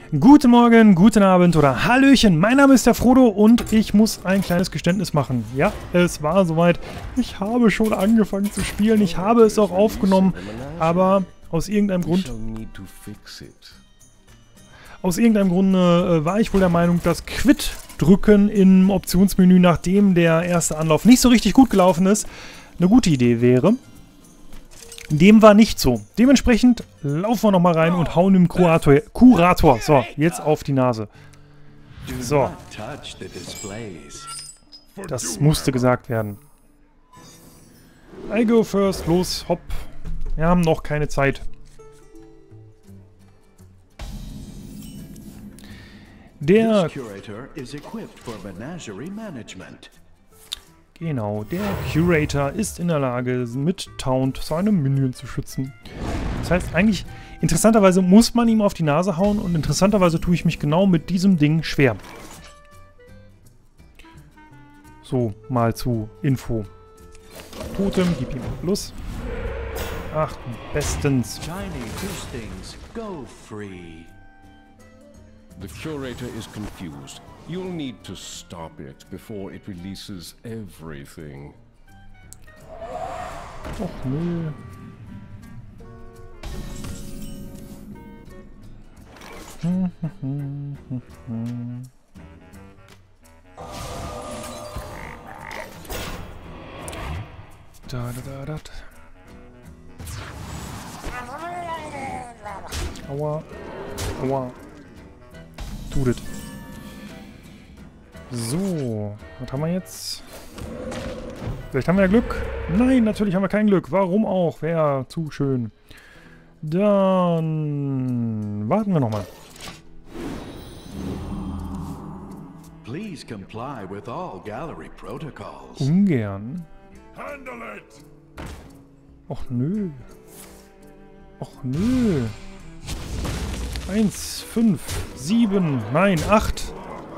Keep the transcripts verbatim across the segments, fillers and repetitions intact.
Guten Morgen, guten Abend oder Hallöchen, mein Name ist der Frodo und ich muss ein kleines Geständnis machen. Ja, es war soweit. Ich habe schon angefangen zu spielen, ich habe es auch aufgenommen, aber aus irgendeinem Grund... Aus irgendeinem Grunde äh, war ich wohl der Meinung, dass Quit drücken im Optionsmenü, nachdem der erste Anlauf nicht so richtig gut gelaufen ist, eine gute Idee wäre. Dem war nicht so. Dementsprechend laufen wir nochmal rein und hauen dem Kurator, Kurator, so, jetzt auf die Nase. So. Das musste gesagt werden. I go first, los, hopp. Wir haben noch keine Zeit. Der... Genau, der Curator ist in der Lage, mit Taunt seine Minions zu schützen. Das heißt, eigentlich, interessanterweise muss man ihm auf die Nase hauen und interessanterweise tue ich mich genau mit diesem Ding schwer. So, mal zu Info. Totem, gib ihm Plus. Ach, bestens. The Curator is confused. You'll need to stop it before it releases everything. Och nö. Da, da, da, da. Aua. Aua. Tut es. So, was haben wir jetzt? Vielleicht haben wir ja Glück. Nein, natürlich haben wir kein Glück. Warum auch? Wäre zu schön. Dann warten wir nochmal. Ungern. Och nö. Och nö. Eins, fünf, sieben, nein, acht.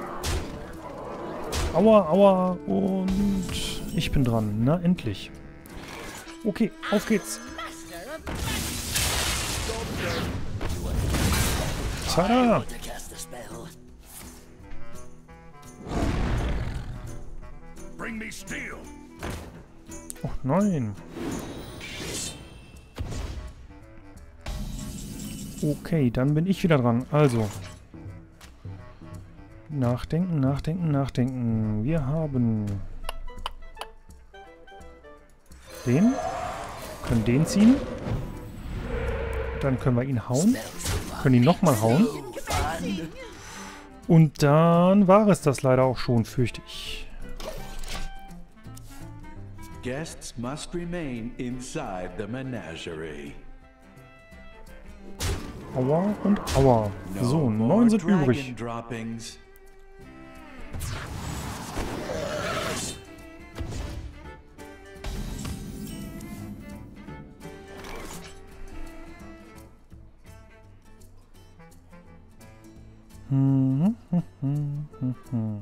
Aua, aua und ich bin dran. Na, endlich. Okay, auf geht's. Tada! Oh nein. Okay, dann bin ich wieder dran. Also. Nachdenken, nachdenken, nachdenken. Wir haben den. Können den ziehen. Dann können wir ihn hauen. Können ihn nochmal hauen. Und dann war es das leider auch schon, fürchte ich. Guests must remain inside the menagerie. Aua und aua. So, neun sind übrig. Hm, hm, hm, hm, hm.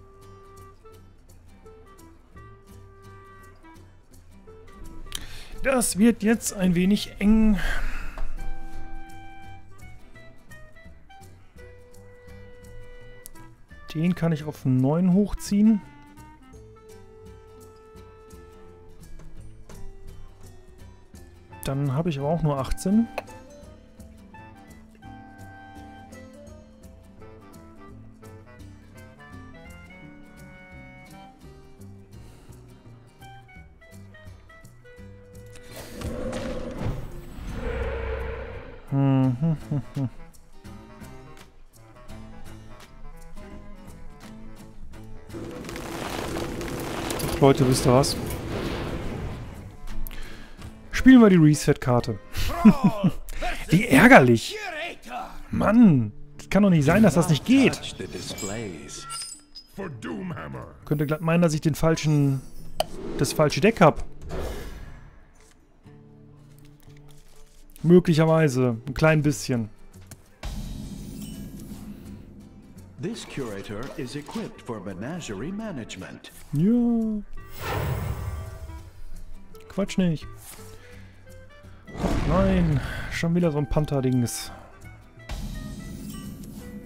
Das wird jetzt ein wenig eng. Den kann ich auf neun hochziehen. Dann habe ich aber auch nur achtzehn. Hm, hm, hm, hm. Ach, Leute, wisst ihr was? Spielen wir die Reset-Karte. Wie ärgerlich. Mann, das kann doch nicht sein, dass das nicht geht. Könnte glatt meinen, dass ich den falschen, das falsche Deck habe. Möglicherweise. Ein klein bisschen. This curator is equipped for menagerie management. Ja. Quatsch nicht. Ach nein, schon wieder so ein Panther-Dings.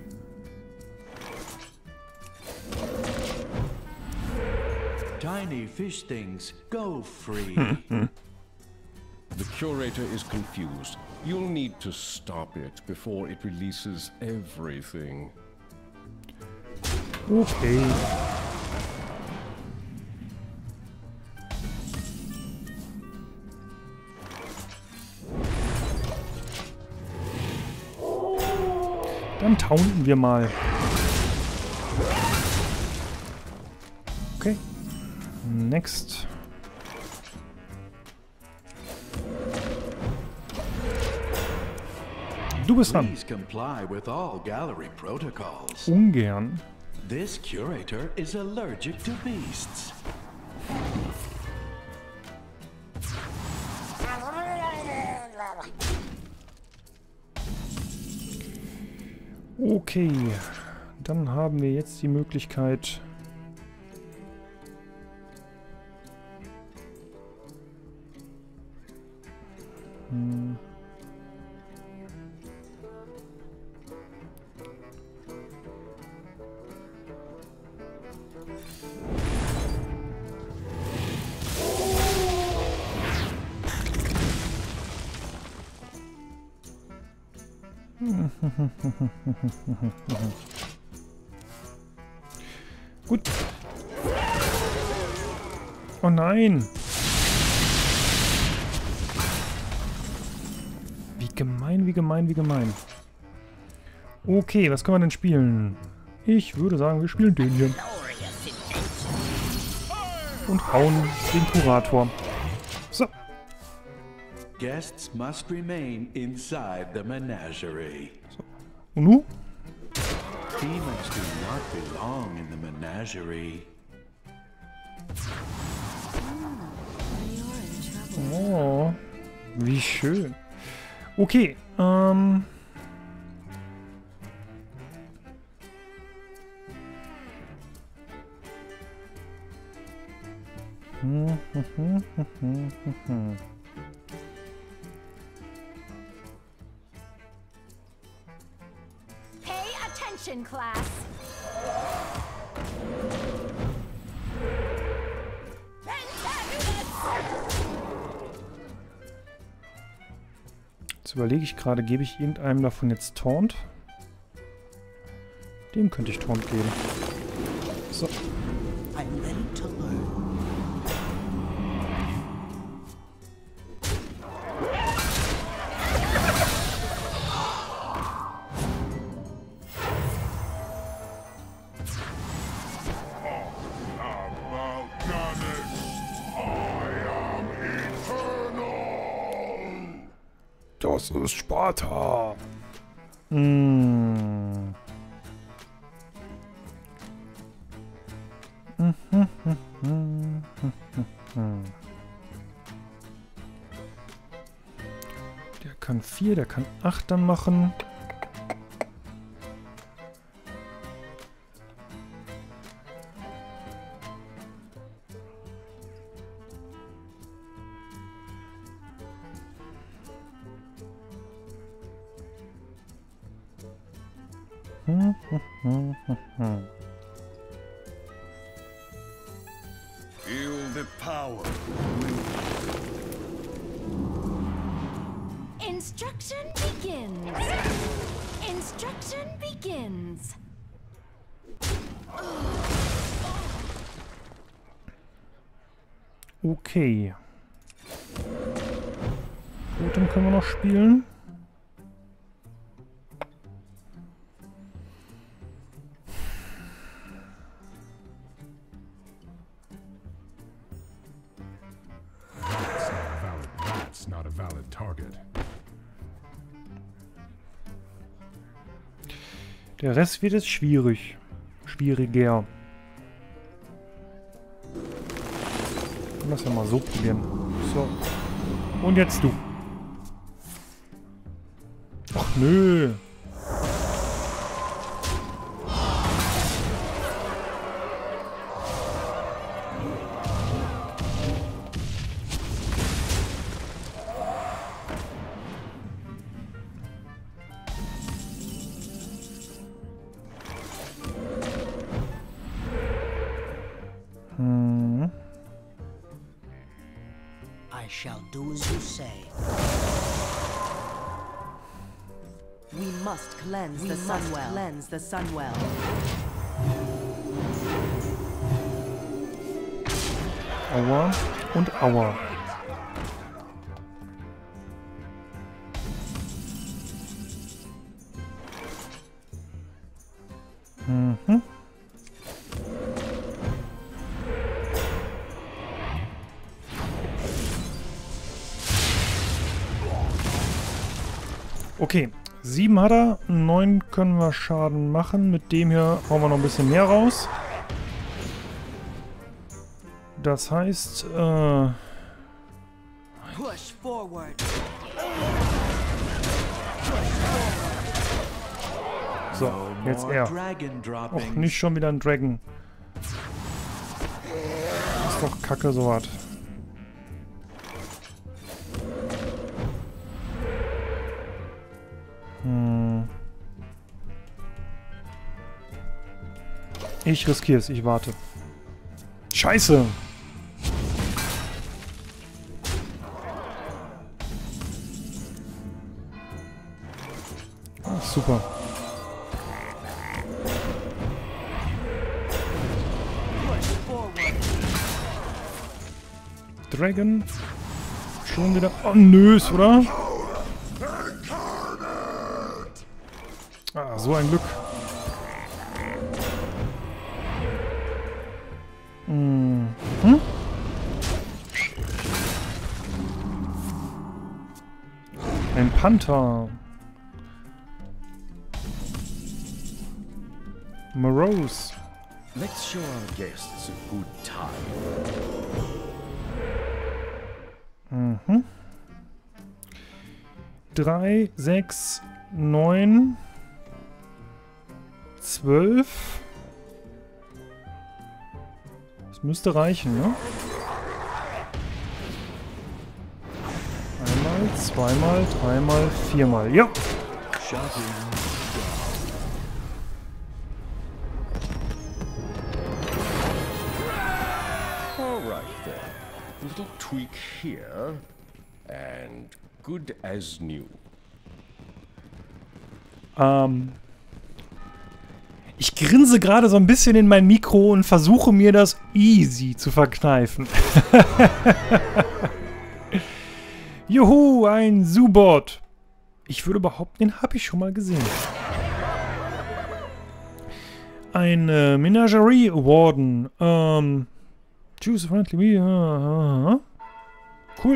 tiny fish things go free. The curator is confused. You'll need to stop it before it releases everything. Okay. Dann taunten wir mal. Okay. Next. Du bist dran. Please comply with all gallery protocols. Ungern. This curator is allergic to beasts. Okay. Dann haben wir jetzt die Möglichkeit... Hm. Gut. Oh nein. Wie gemein, wie gemein, wie gemein. Okay, was können wir denn spielen? Ich würde sagen, wir spielen den hier. Und hauen den Kurator. So. Guests must remain inside the menagerie. So. Und nu? Demons do not belong in the menagerie. Oh, wie schön. Okay, ähm... Hm, hm, hm, hm, hm, hm. Pay attention, class. Jetzt überlege ich gerade, gebe ich irgendeinem davon jetzt Taunt? Dem könnte ich Taunt geben. So. I'm ready to learn. Das ist Sparta. Mm. Der kann vier, der kann acht dann machen. Hm, hm, hm, hm, hm. Feel the power. Instruction begins. Instruction begins. Okay. Gut, dann können wir noch spielen. That's not a valid target. Der Rest wird jetzt schwierig. Schwieriger. Lass ja mal so probieren. So. Und jetzt du. Ach nö. Hm. shall do as you say. We must cleanse the Sunwell. Cleanse the Sunwell. Aua und Aua. Mhm. Okay, sieben hat er, neun können wir Schaden machen. Mit dem hier hauen wir noch ein bisschen mehr raus. Das heißt, äh... Push forward. So, jetzt er. Och, nicht schon wieder ein Dragon. Ist doch kacke, sowas. Hm. Ich riskiere es, ich warte. Scheiße! Ah, super. Dragon. Schon wieder. Oh, nös, oder? Ah, so ein Glück. Hm. Hm? Ein Panther. Morose. Let's show our guests a good time. Mhm. Drei, sechs, neun, zwölf. Das müsste reichen, ne? Einmal, zweimal, dreimal, viermal. Ja! All right then. A little tweak here, and good as new. Ähm... Ich grinse gerade so ein bisschen in mein Mikro und versuche mir das easy zu verkneifen. Juhu, ein Zoobot. Ich würde behaupten, den habe ich schon mal gesehen. Ein äh, Menagerie Warden. Ähm, choose a friendly. Uh, uh, cool.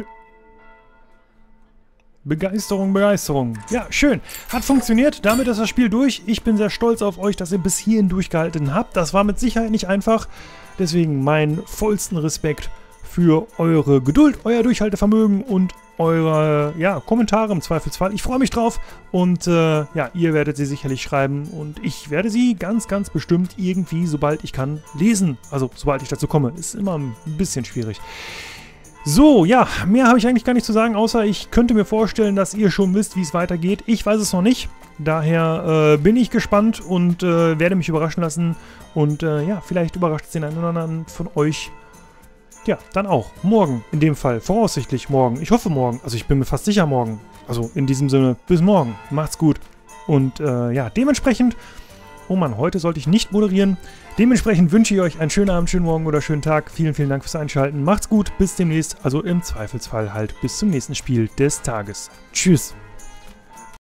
Begeisterung, Begeisterung. Ja, schön. Hat funktioniert. Damit ist das Spiel durch. Ich bin sehr stolz auf euch, dass ihr bis hierhin durchgehalten habt. Das war mit Sicherheit nicht einfach. Deswegen meinen vollsten Respekt für eure Geduld, euer Durchhaltevermögen und eure ja, Kommentare im Zweifelsfall. Ich freue mich drauf und äh, ja, ihr werdet sie sicherlich schreiben und ich werde sie ganz, ganz bestimmt irgendwie, sobald ich kann, lesen. Also, sobald ich dazu komme. Ist immer ein bisschen schwierig. So, ja, mehr habe ich eigentlich gar nicht zu sagen, außer ich könnte mir vorstellen, dass ihr schon wisst, wie es weitergeht. Ich weiß es noch nicht, daher äh, bin ich gespannt und äh, werde mich überraschen lassen. Und äh, ja, vielleicht überrascht es den einen oder anderen von euch. Ja, dann auch. Morgen, in dem Fall. Voraussichtlich morgen. Ich hoffe morgen. Also ich bin mir fast sicher morgen. Also in diesem Sinne, bis morgen. Macht's gut. Und äh, ja, dementsprechend... Oh Mann, heute sollte ich nicht moderieren. Dementsprechend wünsche ich euch einen schönen Abend, schönen Morgen oder schönen Tag. Vielen, vielen Dank fürs Einschalten. Macht's gut, bis demnächst. Also im Zweifelsfall halt bis zum nächsten Spiel des Tages. Tschüss.